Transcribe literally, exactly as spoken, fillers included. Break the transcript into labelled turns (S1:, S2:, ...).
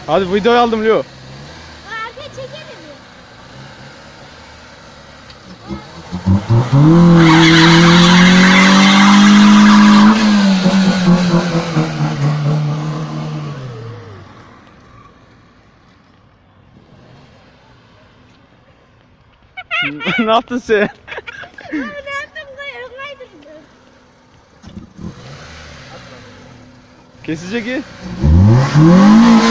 S1: Hadi videoyu aldım Leo.
S2: Arkaya çekelim mi?
S1: Ne yaptın sen?
S2: Ne yaptım? Kaydırdım.
S1: Kesici ki.